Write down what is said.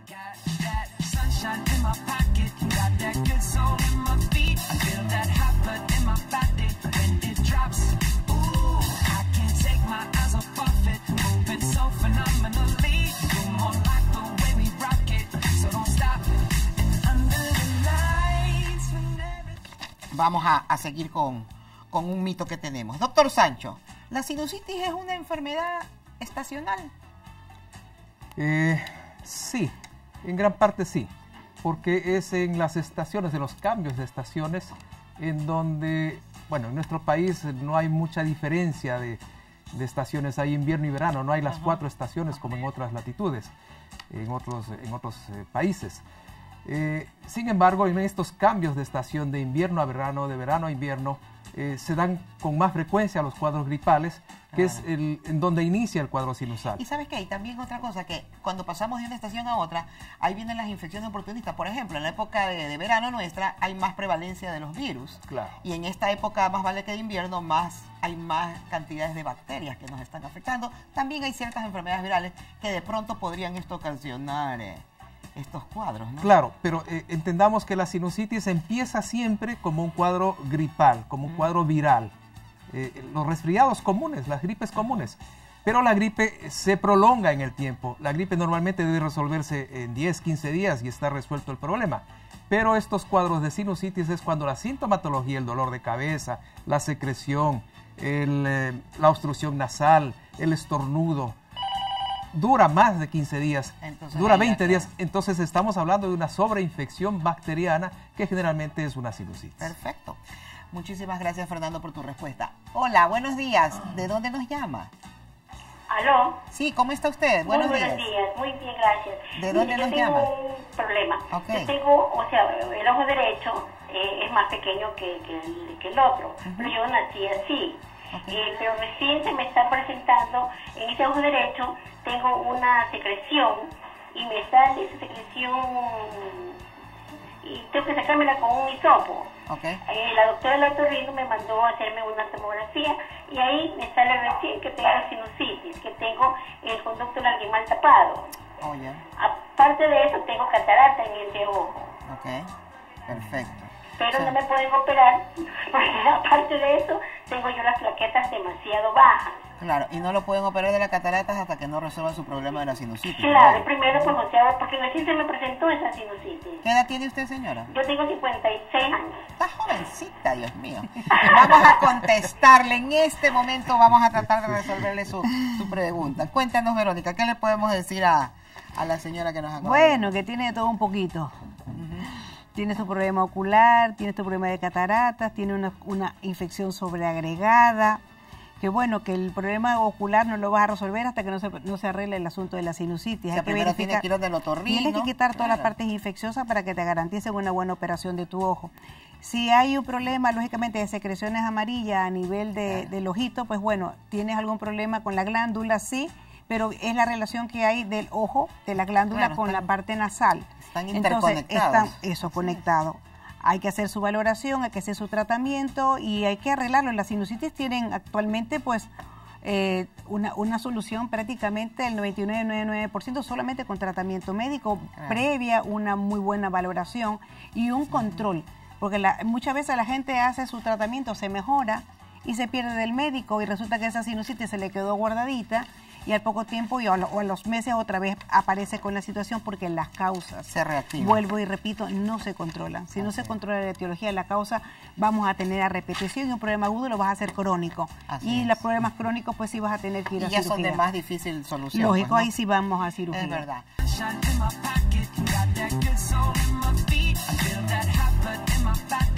Vamos a seguir con un mito que tenemos. Doctor Sancho, ¿la sinusitis es una enfermedad estacional? Sí, en gran parte sí, porque es en las estaciones, de los cambios de estaciones, en donde, bueno, en nuestro país no hay mucha diferencia de estaciones, hay invierno y verano, no hay las 4 estaciones como en otras latitudes, en otros países. Sin embargo, en estos cambios de estación de invierno a verano, de verano a invierno, se dan con más frecuencia los cuadros gripales, que es en donde inicia el cuadro sinusal. Y ¿sabes qué? Y también otra cosa, que cuando pasamos de una estación a otra, ahí vienen las infecciones oportunistas. Por ejemplo, en la época de verano nuestra hay más prevalencia de los virus. Claro. Y en esta época, más vale que de invierno, hay más cantidades de bacterias que nos están afectando. También hay ciertas enfermedades virales que de pronto podrían ocasionar estos cuadros, ¿no? Claro, pero entendamos que la sinusitis empieza siempre como un cuadro gripal, como un cuadro viral. Los resfriados comunes, las gripes comunes. Pero la gripe se prolonga en el tiempo. La gripe normalmente debe resolverse en 10, 15 días y está resuelto el problema. Pero estos cuadros de sinusitis es cuando la sintomatología, el dolor de cabeza, la secreción, la obstrucción nasal, el estornudo, dura más de 15 días, entonces, dura 20 días, entonces estamos hablando de una sobreinfección bacteriana que generalmente es una sinusitis. Perfecto. Muchísimas gracias, Fernando, por tu respuesta. Hola, buenos días. ¿De dónde nos llama? ¿Aló? Sí, ¿cómo está usted? Buenos días. Muy bien, gracias. ¿De dónde nos llama? Yo tengo un problema. Okay. Yo tengo, o sea, el ojo derecho es más pequeño que el otro, pero yo nací así. Okay. Pero recién se me está presentando, en ese ojo derecho tengo una secreción y me sale esa secreción y tengo que sacármela con un hisopo. Okay. La doctora del otorrino me mandó a hacerme una tomografía y ahí me sale recién que tengo sinusitis, que tengo el conducto larguimal tapado. Oh, yeah. Aparte de eso tengo catarata en ese ojo. Ok, perfecto. Pero no me pueden operar, porque aparte de eso, tengo yo las plaquetas demasiado bajas. Claro, y no lo pueden operar de las cataratas hasta que no resuelvan su problema de la sinusitis. Claro, ¿no? Primero pues, o sea, porque recién se me presentó esa sinusitis. ¿Qué edad tiene usted, señora? Yo tengo 56 años. Está jovencita, Dios mío. Vamos a contestarle, en este momento vamos a tratar de resolverle su pregunta. Cuéntanos, Verónica, ¿qué le podemos decir a la señora que nos acaba de... Bueno, que tiene de todo un poquito. Tiene su problema ocular, tiene su problema de cataratas, tiene una infección sobreagregada, que bueno, que el problema ocular no lo vas a resolver hasta que no se arregle el asunto de la sinusitis. O sea, primero tiene que ir del otorrino. Tienes que quitar todas las partes infecciosas para que te garanticen una buena operación de tu ojo. Si hay un problema, lógicamente, de secreciones amarillas a nivel del ojito, pues bueno, tienes algún problema con la glándula, sí, pero es la relación que hay del ojo, de la glándula, con la parte nasal. Están interconectados. Entonces, conectado. Hay que hacer su valoración, hay que hacer su tratamiento y hay que arreglarlo. Las sinusitis tienen actualmente, pues, una solución prácticamente el 99,99% solamente con tratamiento médico, previa una muy buena valoración y un control. Porque muchas veces la gente hace su tratamiento, se mejora y se pierde del médico y resulta que esa sinusitis se le quedó guardadita y al poco tiempo o a los meses otra vez aparece con la situación porque las causas, se reactivan. Vuelvo y repito, no se controlan. Si no se controla la etiología de la causa, vamos a tener a repetición y un problema agudo lo vas a hacer crónico. Y los problemas crónicos pues sí vas a tener que ir a cirugía. Y ya son de más difícil solución. Lógico, pues, ¿no? Ahí sí vamos a cirugía. Es verdad. In my pocket, got that good soul in my feet. I feel that hot blood in my back.